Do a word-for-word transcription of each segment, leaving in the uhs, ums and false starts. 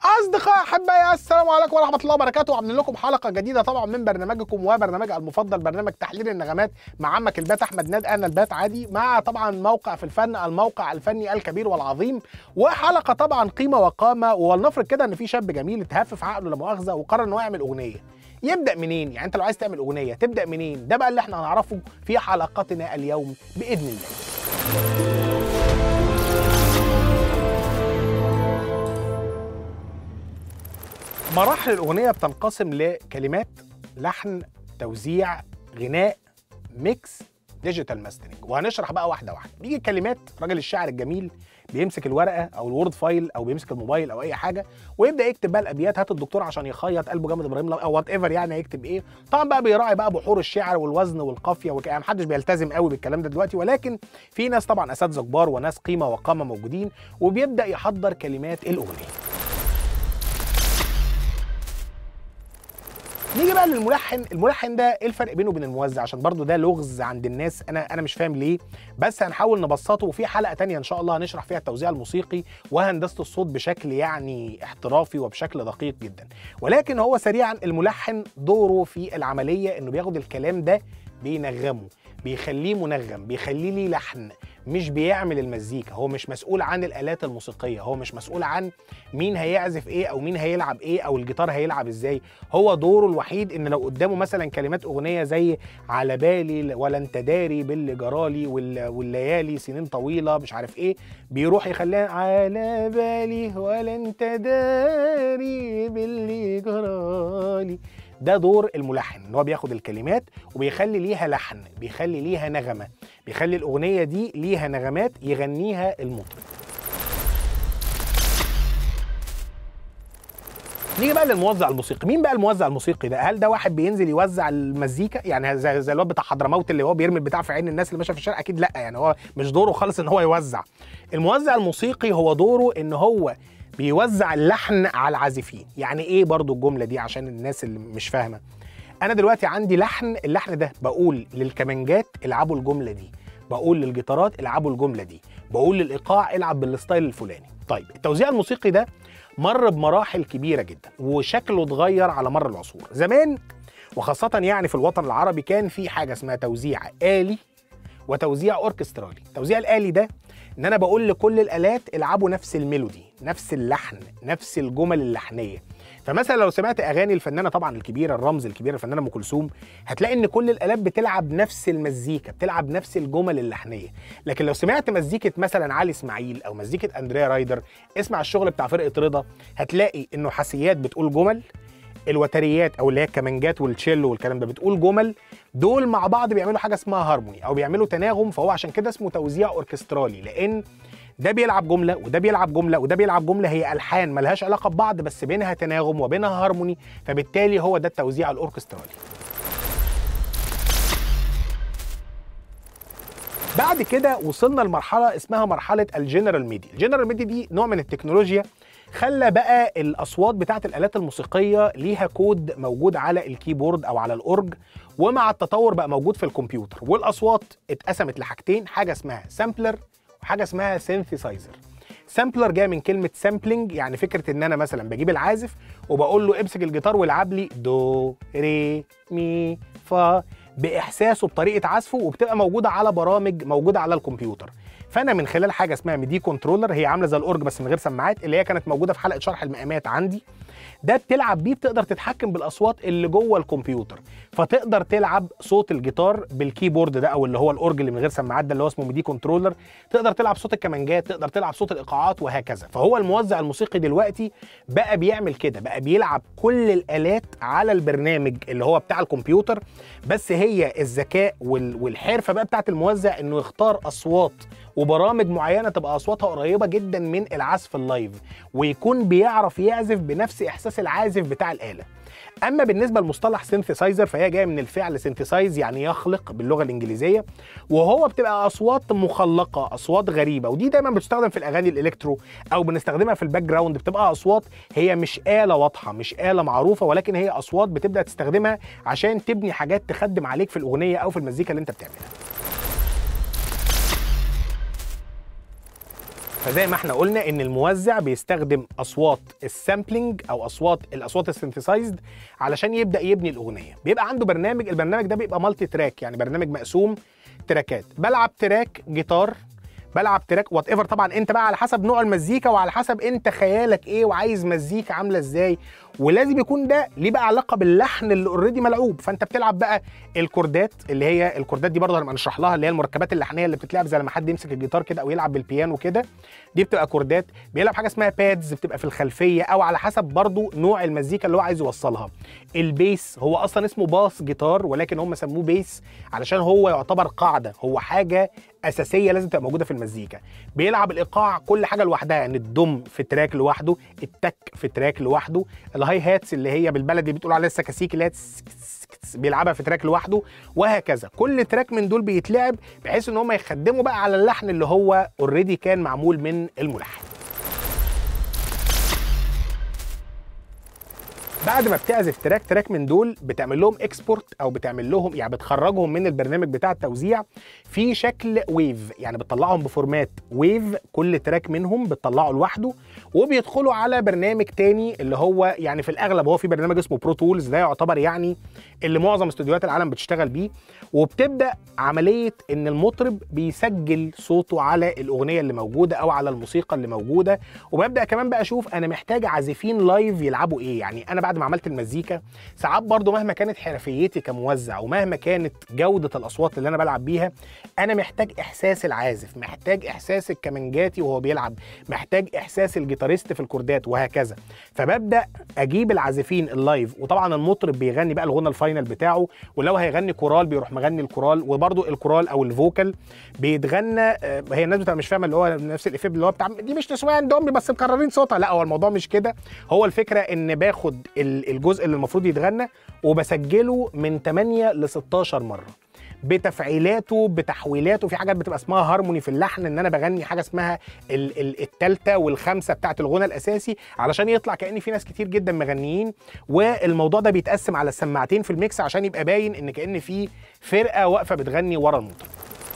أصدقاء أحبائي السلام عليكم ورحمة الله وبركاته. عاملين لكم حلقة جديدة طبعا من برنامجكم وبرنامج المفضل، برنامج تحليل النغمات مع عمك البات أحمد ناد. أنا البات عادي، مع طبعا موقع في الفن، الموقع الفني الكبير والعظيم، وحلقة طبعا قيمة وقامة. ولنفرض كده إن في شاب جميل اتهفف عقله لا مؤاخذة وقرر إن هو يعمل أغنية. يبدأ منين؟ يعني أنت لو عايز تعمل أغنية تبدأ منين؟ ده بقى اللي إحنا هنعرفه في حلقتنا اليوم بإذن الله. مراحل الأغنية بتنقسم لكلمات، لحن، توزيع، غناء، ميكس، ديجيتال ماسترنج. وهنشرح بقى واحدة واحدة. بيجي الكلمات، راجل الشاعر الجميل بيمسك الورقة أو الوورد فايل أو بيمسك الموبايل أو أي حاجة ويبدأ يكتب بقى الأبيات. هات الدكتور عشان يخيط قلبه جامد إبراهيم أو وات ايفر، يعني هيكتب إيه. طبعا بقى بيراعي بقى بحور الشعر والوزن والقافية وك... يعني محدش بيلتزم قوي بالكلام ده دلوقتي، ولكن في ناس طبعا أساتذة كبار وناس قيمة وقامة موجودين، وبيبدأ يحضر كلمات الأغنية. نيجي بقى للملحن. الملحن ده ايه الفرق بينه وبين الموزع؟ عشان برضو ده لغز عند الناس، انا انا مش فاهم ليه، بس هنحاول نبسطه. وفي حلقه تانية ان شاء الله هنشرح فيها التوزيع الموسيقي وهندسه الصوت بشكل يعني احترافي وبشكل دقيق جدا. ولكن هو سريعا، الملحن دوره في العمليه انه بياخد الكلام ده بينغمه، بيخليه منغم، بيخليه ليه لحن، مش بيعمل المزيكا. هو مش مسؤول عن الآلات الموسيقية، هو مش مسؤول عن مين هيعزف ايه او مين هيلعب ايه او الجيتار هيلعب ازاي. هو دوره الوحيد ان لو قدامه مثلا كلمات اغنية زي على بالي ولا انت داري باللي جرالي والليالي سنين طويلة مش عارف ايه، بيروح يخليها على بالي ولا انت داري باللي جرالي. ده دور الملحن، ان هو بياخد الكلمات وبيخلي ليها لحن، بيخلي ليها نغمة، بيخلي الأغنية دي ليها نغمات يغنيها المطرب. نيجي بقى للموزع الموسيقي. مين بقى الموزع الموسيقي ده؟ هل ده واحد بينزل يوزع المزيكا يعني زي زي الواد بتاع حضرموت اللي هو بيرمي البتاع في عين الناس اللي ماشيه في الشارع؟ اكيد لا، يعني هو مش دوره خالص ان هو يوزع. الموزع الموسيقي هو دوره ان هو بيوزع اللحن على العازفين. يعني ايه برضو الجمله دي عشان الناس اللي مش فاهمه؟ انا دلوقتي عندي لحن، اللحن ده بقول للكمانجات العبوا الجمله دي، بقول للجيتارات العبوا الجمله دي، بقول للايقاع العب بالستايل الفلاني. طيب التوزيع الموسيقي ده مر بمراحل كبيره جدا وشكله اتغير على مر العصور. زمان وخاصه يعني في الوطن العربي كان في حاجه اسمها توزيع آلي وتوزيع اوركسترالي. التوزيع الآلي ده ان انا بقول لكل الآلات العبوا نفس الميلودي، نفس اللحن، نفس الجمل اللحنيه. فمثلا لو سمعت اغاني الفنانه طبعا الكبيره، الرمز الكبير، الفنانه ام كلثوم، هتلاقي ان كل الالات بتلعب نفس المزيكا، بتلعب نفس الجمل اللحنيه. لكن لو سمعت مزيكه مثلا علي اسماعيل او مزيكه اندريا رايدر، اسمع الشغل بتاع فرقه رضا، هتلاقي انه حسيات بتقول جمل، الوتريات او اللي هي الكمانجات والتشيلو والكلام ده بتقول جمل، دول مع بعض بيعملوا حاجه اسمها هارموني او بيعملوا تناغم. فهو عشان كده اسمه توزيع اوركسترالي، لان ده بيلعب جمله وده بيلعب جمله وده بيلعب جمله، هي الحان ملهاش علاقه ببعض بس بينها تناغم وبينها هارموني، فبالتالي هو ده التوزيع الاوركسترالي. بعد كده وصلنا لمرحله اسمها مرحله الجنرال ميدي. الجنرال ميدي دي نوع من التكنولوجيا خلى بقى الاصوات بتاعه الالات الموسيقيه ليها كود موجود على الكيبورد او على الاورج، ومع التطور بقى موجود في الكمبيوتر. والاصوات اتقسمت لحاجتين، حاجه اسمها سامبلر وحاجه اسمها سينثيسايزر. سامبلر جايه من كلمه سامبلنج، يعني فكره ان انا مثلا بجيب العازف وبقول له امسك الجيتار والعب لي دو ري مي فا باحساسه بطريقه عزفه، وبتبقى موجوده على برامج موجوده على الكمبيوتر. فانا من خلال حاجه اسمها ميدي كنترولر، هي عامله زي الاورج بس من غير سماعات، اللي هي كانت موجوده في حلقه شرح المقامات عندي، ده بتلعب بيه، بتقدر تتحكم بالاصوات اللي جوه الكمبيوتر. فتقدر تلعب صوت الجيتار بالكيبورد ده او اللي هو الاورج اللي من غير سماعات ده اللي هو اسمه ميدي كنترولر، تقدر تلعب صوت الكمانجات، تقدر تلعب صوت الايقاعات وهكذا. فهو الموزع الموسيقي دلوقتي بقى بيعمل كده، بقى بيلعب كل الالات على البرنامج اللي هو بتاع الكمبيوتر. بس هي الذكاء والحرفه بقى بتاعت الموزع انه يختار اصوات وبرامج معينه تبقى اصواتها قريبه جدا من العزف اللايف، ويكون بيعرف يعزف بنفس احساس العازف بتاع الاله. اما بالنسبه لمصطلح سينثيسايزر فهي جايه من الفعل سينثيسايز يعني يخلق باللغه الانجليزيه، وهو بتبقى اصوات مخلقه، اصوات غريبه، ودي دايما بتستخدم في الاغاني الالكترو او بنستخدمها في الباك جراوند. بتبقى اصوات هي مش آلة واضحه، مش آلة معروفه، ولكن هي اصوات بتبدا تستخدمها عشان تبني حاجات تخدم عليك في الاغنيه او في المزيكا اللي انت بتعملها. فزي ما احنا قلنا ان الموزع بيستخدم اصوات السامبلينج او اصوات الاصوات السنتسايزد علشان يبدا يبني الاغنيه. بيبقى عنده برنامج، البرنامج ده بيبقى مالتي تراك، يعني برنامج مقسوم تراكات. بلعب تراك جيتار، بلعب تراك وات ايفر، طبعا انت بقى على حسب نوع المزيكا وعلى حسب انت خيالك ايه وعايز مزيكا عامله ازاي، ولازم يكون ده ليه بقى علاقه باللحن اللي اوريدي ملعوب. فانت بتلعب بقى الكوردات، اللي هي الكوردات دي برضه هنبقى نشرح لها، اللي هي المركبات اللحنيه اللي بتتلعب زي لما حد يمسك الجيتار كده او يلعب بالبيانو كده، دي بتبقى كوردات. بيلعب حاجه اسمها بادز بتبقى في الخلفيه او على حسب برضه نوع المزيكا اللي هو عايز يوصلها. البيس هو اصلا اسمه باس جيتار، ولكن هم سموه بيس علشان هو يعتبر قاعده، هو حاجه اساسيه لازم تبقى موجوده في المزيكا. بيلعب الايقاع كل حاجه لوحدها، يعني الدم في تراك لوحده، التك في تراك لوحده، الهاي هاتس اللي هي بالبلدي بتقول عليها السكاسيك اللي هي بيلعبها في تراك لوحده، وهكذا. كل تراك من دول بيتلعب بحيث ان هم يخدموا بقى على اللحن اللي هو اوريدي كان معمول من الملحن. بعد ما بتعزف تراك تراك من دول بتعمل لهم اكسبورت او بتعمل لهم يعني بتخرجهم من البرنامج بتاع التوزيع في شكل ويف، يعني بتطلعهم بفورمات ويف، كل تراك منهم بتطلعه لوحده وبيدخلوا على برنامج تاني اللي هو يعني في الاغلب هو في برنامج اسمه برو تولز، ده يعتبر يعني اللي معظم استوديوهات العالم بتشتغل بيه. وبتبدا عمليه ان المطرب بيسجل صوته على الاغنيه اللي موجوده او على الموسيقى اللي موجوده، وببدا كمان بقى اشوف انا محتاج عازفين لايف يلعبوا ايه. يعني انا بعد ما عملت المزيكا ساعات برضو مهما كانت حرفيتي كموزع ومهما كانت جودة الأصوات اللي أنا بلعب بيها، أنا محتاج إحساس العازف، محتاج إحساس الكمانجاتي وهو بيلعب، محتاج إحساس الجيتاريست في الكوردات وهكذا. فببدأ أجيب العازفين اللايف، وطبعا المطرب بيغني بقى الغنى الفاينل بتاعه، ولو هيغني كورال بيروح مغني الكورال، وبرضو الكورال أو الفوكال بيتغنى. هي الناس بتبقى مش فاهمة اللي هو نفس الإفيه اللي هو بتاع دي مش نسوان دمي بس مكررين صوتها، لا هو الموضوع مش كده. هو الفكرة إن باخد الجزء اللي المفروض يتغنى وبسجله من ثمانية ل ستاشر مره بتفعيلاته بتحويلاته. في حاجات بتبقى اسمها هارموني في اللحن، ان انا بغني حاجه اسمها الثالثه والخامسه بتاعه الغنى الاساسي علشان يطلع كأن في ناس كتير جدا مغنيين. والموضوع ده بيتقسم على سماعتين في الميكس عشان يبقى باين ان كأن في فرقه واقفه بتغني ورا المطرب.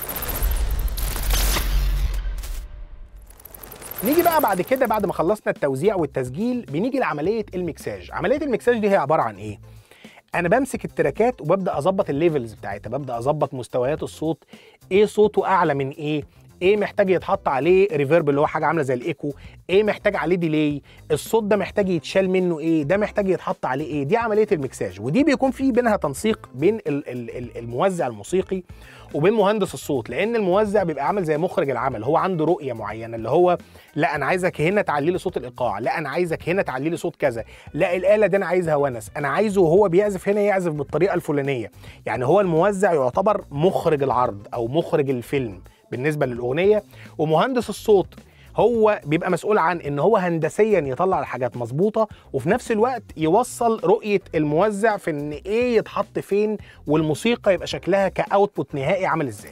نيجي بقى بعد كده، بعد ما خلصنا التوزيع والتسجيل، بنيجي لعمليه الميكساج. عمليه الميكساج دي هي عباره عن ايه؟ انا بمسك التراكات وببدا اظبط الليفلز بتاعتها، ببدا اظبط مستويات الصوت، ايه صوته اعلى من ايه، ايه محتاج يتحط عليه ريفيرب اللي هو حاجه عامله زي الايكو، ايه محتاج عليه ديلي، الصوت ده محتاج يتشال منه ايه، ده محتاج يتحط عليه ايه. دي عمليه الميكساج، ودي بيكون في بينها تنسيق بين الموزع الموسيقي وبين مهندس الصوت، لان الموزع بيبقى عامل زي مخرج العمل، هو عنده رؤيه معينه اللي هو لا انا عايزك هنا تعلي لي صوت الايقاع، لا انا عايزك هنا تعلي لي صوت كذا، لا الاله دي انا عايزها ونس، انا عايزه وهو بيعزف هنا يعزف بالطريقه الفلانيه. يعني هو الموزع يعتبر مخرج العرض او مخرج الفيلم بالنسبه للاغنيه، ومهندس الصوت هو بيبقى مسؤول عن ان هو هندسيا يطلع الحاجات مظبوطه، وفي نفس الوقت يوصل رؤيه الموزع في ان ايه يتحط فين، والموسيقى يبقى شكلها كاوتبوت نهائي عامل ازاي.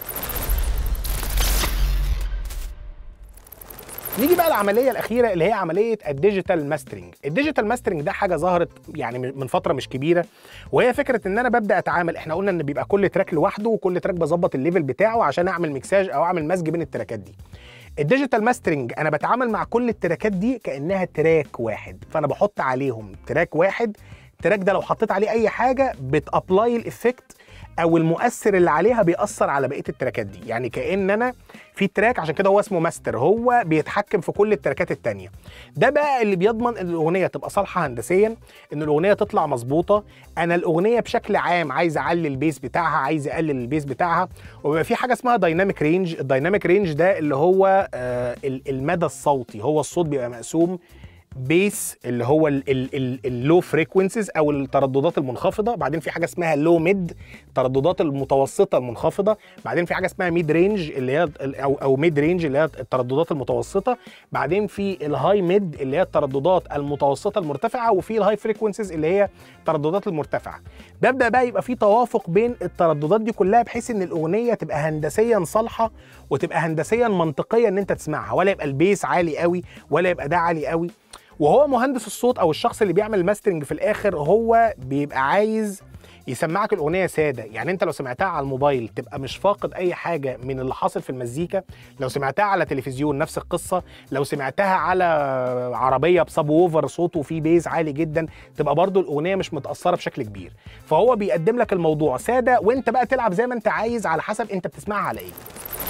نيجي بقى العمليه الاخيره اللي هي عمليه الديجيتال ماسترنج. الديجيتال ماسترنج ده حاجه ظهرت يعني من فتره مش كبيره، وهي فكره ان انا ببدا اتعامل، احنا قلنا ان بيبقى كل تراك لوحده وكل تراك بظبط الليفل بتاعه عشان اعمل ميكساج او اعمل مزج بين التراكات دي. الديجيتال ماسترنج انا بتعامل مع كل التراكات دي كانها تراك واحد، فانا بحط عليهم تراك واحد. التراك ده لو حطيت عليه اي حاجه بتابلاي الافكت او المؤثر اللي عليها بيأثر على بقيه التراكات دي. يعني كأن انا في تراك، عشان كده هو اسمه ماستر، هو بيتحكم في كل التراكات التانية. ده بقى اللي بيضمن ان الاغنيه تبقى صالحه هندسيا، ان الاغنيه تطلع مظبوطه. انا الاغنيه بشكل عام عايز اعلي البيس بتاعها، عايز اقلل البيس بتاعها، وبيبقى في حاجه اسمها دايناميك رينج. الدايناميك رينج ده اللي هو آه المدى الصوتي، هو الصوت بيبقى مقسوم بيس اللي هو اللو فريكوينسيز او الترددات المنخفضه، بعدين في حاجه اسمها لو ميد الترددات المتوسطه المنخفضه، بعدين في حاجه اسمها ميد رينج اللي هي او او ميد رينج اللي هي الترددات المتوسطه، بعدين في الهاي ميد اللي هي الترددات المتوسطه المرتفعه، وفي الهاي فريكوينسيز اللي هي الترددات المرتفعه. ببدا بقى يبقى في توافق بين الترددات دي كلها بحيث ان الاغنيه تبقى هندسيا صالحه وتبقى هندسيا منطقيه ان انت تسمعها، ولا يبقى البيس عالي قوي ولا يبقى ده عالي قوي. وهو مهندس الصوت او الشخص اللي بيعمل ماسترنج في الاخر هو بيبقى عايز يسمعك الاغنيه ساده، يعني انت لو سمعتها على الموبايل تبقى مش فاقد اي حاجه من اللي حاصل في المزيكا، لو سمعتها على تلفزيون نفس القصه، لو سمعتها على عربيه بسب ووفر صوته فيه بيز عالي جدا تبقى برضو الاغنيه مش متاثره بشكل كبير. فهو بيقدم لك الموضوع ساده، وانت بقى تلعب زي ما انت عايز على حسب انت بتسمعها على ايه.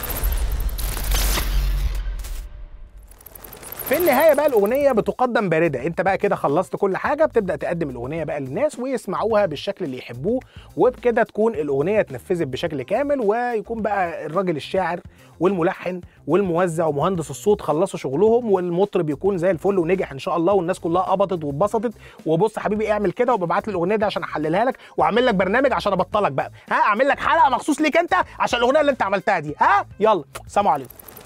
في النهايه بقى الاغنيه بتقدم بارده، انت بقى كده خلصت كل حاجه، بتبدا تقدم الاغنيه بقى للناس ويسمعوها بالشكل اللي يحبوه، وبكده تكون الاغنيه اتنفذت بشكل كامل، ويكون بقى الراجل الشاعر والملحن والموزع ومهندس الصوت خلصوا شغلهم، والمطرب يكون زي الفل ونجح ان شاء الله، والناس كلها قبضت واتبسطت. وبص يا حبيبي اعمل كده وببعت لي الاغنيه دي عشان احللها لك، واعمل لك برنامج عشان ابطلك بقى، ها اعمل لك حلقه مخصوص ليك انت عشان الاغنيه اللي انت عملتها دي، ها يلا سلام عليكم.